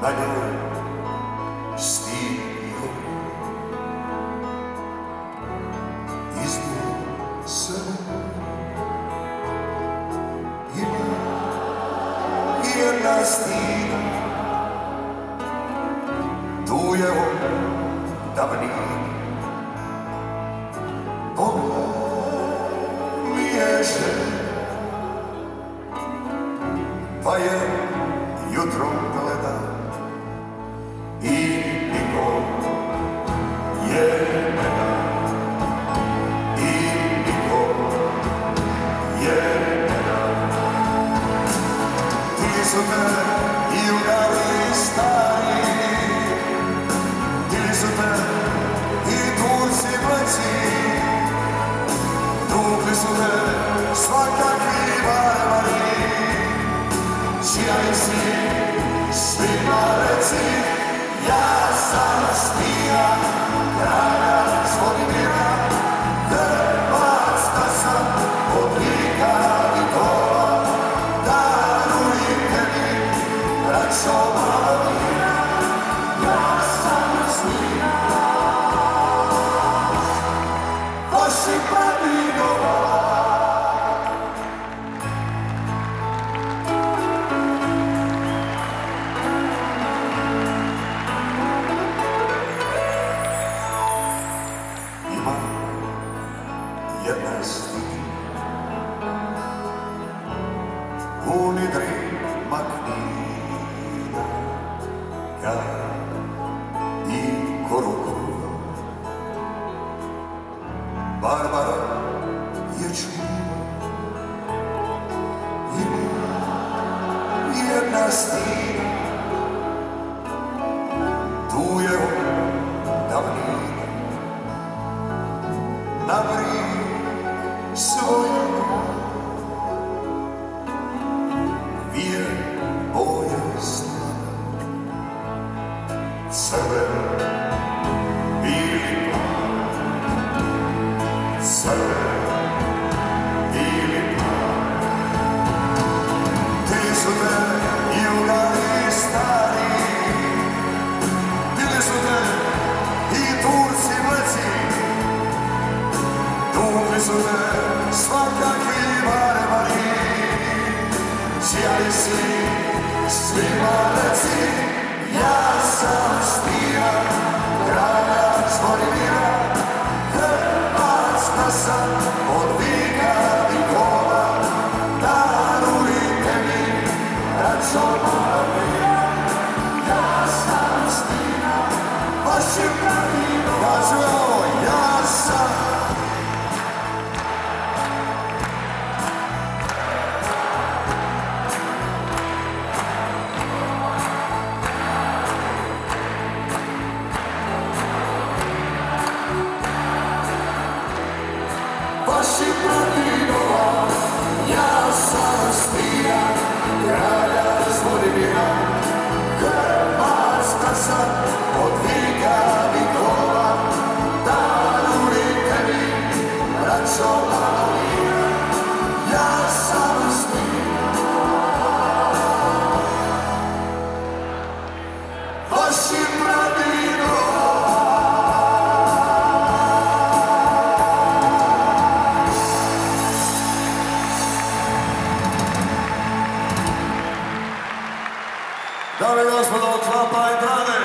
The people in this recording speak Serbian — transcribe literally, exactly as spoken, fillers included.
na njoj stio. Izbog sebe ima jedna stina, tu je on davnina. Pogled mi je želja, pa je jutro gleda i niko je ne da, i niko je ne da. Ti su te i jugari stari, ti su te i Turci mleci, tukli su te svakakvi barvari. Sjaj si, svima reci, ja sam stija kralja Zvonimira, Hrvatska sam od vijeka vjekova, darujte mi, braćo mala mija, ja sam stija vaših pradinova. Jedna stina u nidri maknina, kad i korukova. Barbara je čuva, ima jedna stina, tu je on davnina. Navri svoje vije boje slana, crven, bili plan, crven, bili plan. Ti su te jugari stari, bili su te i Turci mleci, tukli su te svakakvi barvari. Sjaj si, svima reci, ja sam stija kralja Zvonimira, Hrvatska sam od vijeka vjekova, darujte mi, braćo mala mija, ja sam stija vaših pradinova. Ja sam vaših pradinova, ja sam stija kralja Zvonimira, Hrvatska sam od vijeka vjekova, darujte mi, braćo mala mija, ja sam stija vaših pradinova. Dame i gospodo, klapa i trane.